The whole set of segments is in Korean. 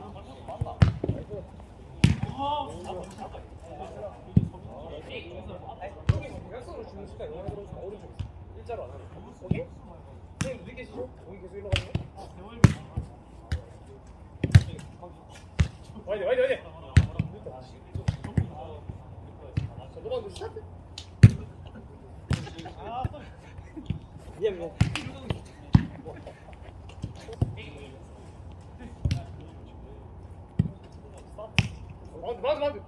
대각선으로 주는 시간 영화에 들어서 오른쪽에 일자로 안 하는 거기? 선생님 어디 계시죠? 거기 계속 일로 가는 거? 와이드 와이드 와이드! 자 넘어가면 스타트! 미안 마운드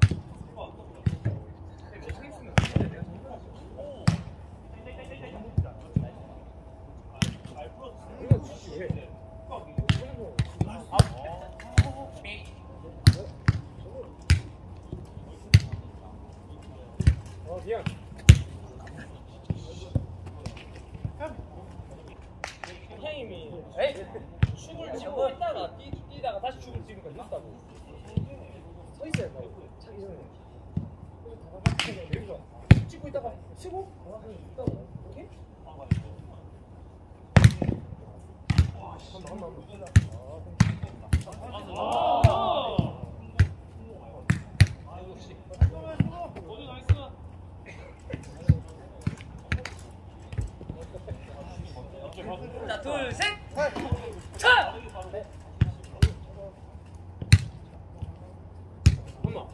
미안 형님이 축을 치고 있다가 뛰다가 다시 축을 찍으니까 늦다고 서 있어야 된다고 차기 전에 그래서 찍고 있다가 치고 있다고 오케이? 자, 둘, 셋! 차! 엄마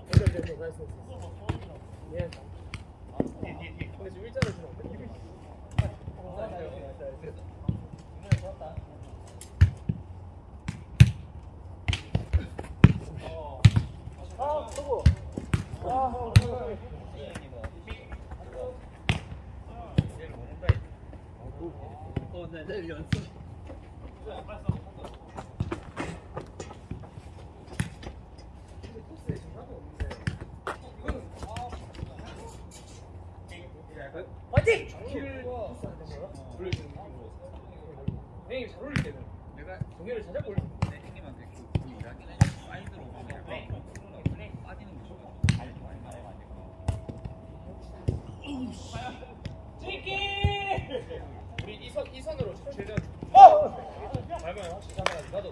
예. 근데 지금 일자로 지금 수고 내일 연습. 화이팅! 키를 돌려주는 느낌으로 형님 잘 어울릴 때는 내가 동해를 자작고 올릴 때 내 형님한테 그 일하긴 해. 사이드로 가면 약간 빠지는 거 좋아. 우리 이 선으로 최대한 밟으면 확실히 잡아야지 나도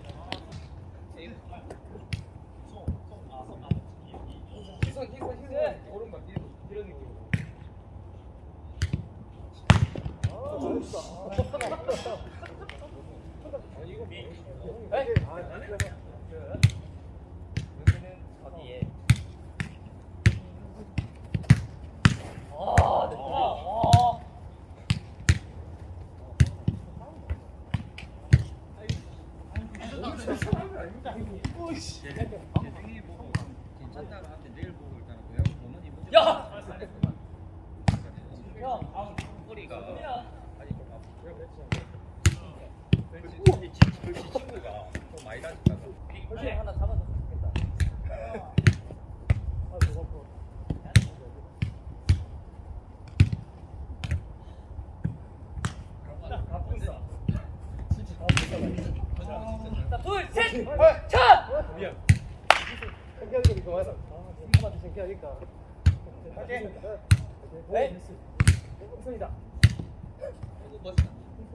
희선 오른발 이런 느낌으로 잘했어 이거 여기는 어디에? 제 생일 보고 괜찮다고 하는데 내일 보고 일단 그 부모님 모시고 야! 꼬리가 아니 좀 글씨 친구가 좀 많이 다녔다가 글씨 하나 잡아줬으면 좋겠다. 자, 둘, 셋! 차! 미안 창피하니까 이거 와서 한번더 창피하니까 할게 네 우선이다 이거 멋있다.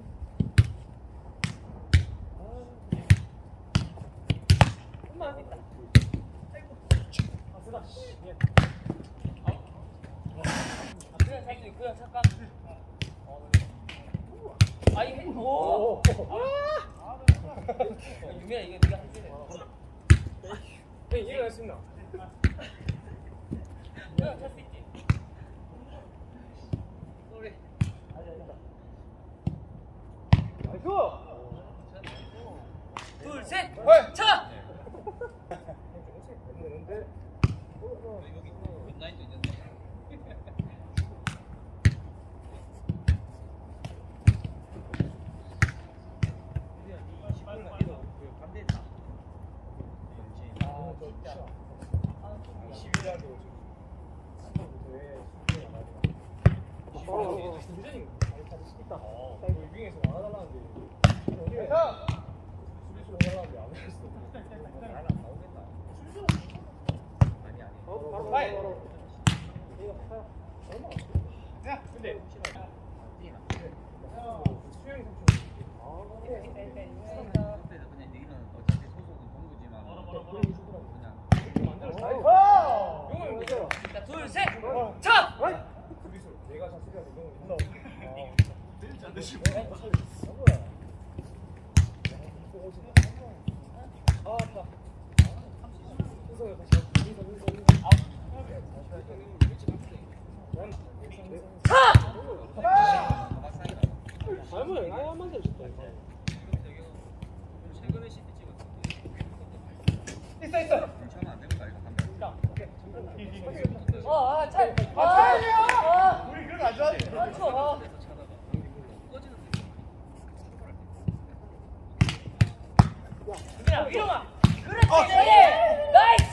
엄마 있다 아이고 쓰다 미안 그냥 사실 그냥 잠깐. 아이 오. 유미야 이거 네가 한 개네. 네 일어날 수 있나? 그냥 찰수 있지. 우리 나이스 둘, 셋! 헐! 차! 여기 굿나잇도 있는데. 반대다. 진짜 20일하고 지금 대전인가? 있다 이거 유빙에서 나가달라는데 수비수로 해달라는데 안 했어 안 나오겠다. 아니. 바로 야 근데 수영이 삼촌 그때는 그냥 너희는 어차피 소속은 동부지만 자, 둘, 셋. 차. 내가 자식이야 이거. 아, 아파. 차. 아니 한 만들 줬다. 최근에 CD 찍었어. 있어. 괜찮아 안 되는 거 아이가 담배. 아, 차. 우리 그런 거안 좋아해. 아, 추워. 그래서 차다가 꺼지는 야, 위로마. 그렇지. 나이스.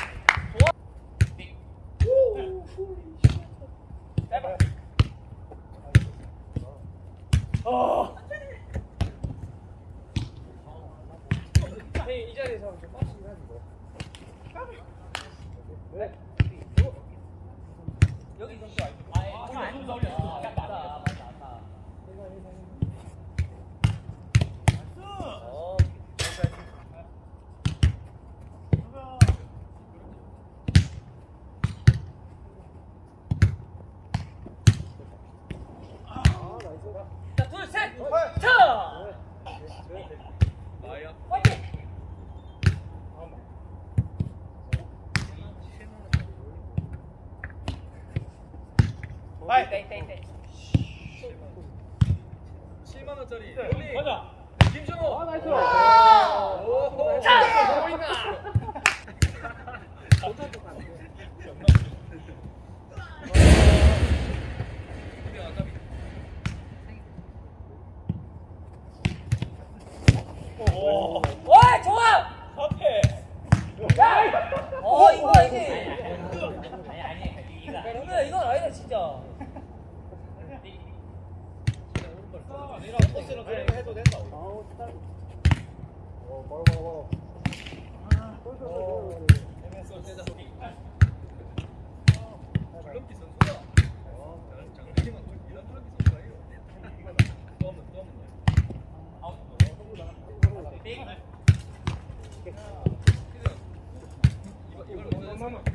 해봐. 이 자리에서 좀 빠지긴 하지 뭐. 네. 여기 선수 알고. 아, 안 올렸어. 맞다. 자, 둘, 셋. 차. 나야. 화이팅. 땡. 7만 원짜리. 가자. 김준호. 아 나이스. 오호. 자. 보인다. 와, 좋아. 앞에. 야. 이거 아니지. 아니. 근데 이건 아니다 진짜. 코스로 해도 된다. 바로. 줄넘기 선수야. 장래희망 이런 줄넘기 선수가 이거. 또 하면 이걸 먼저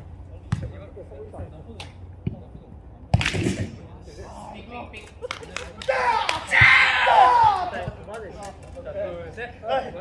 둘, 셋.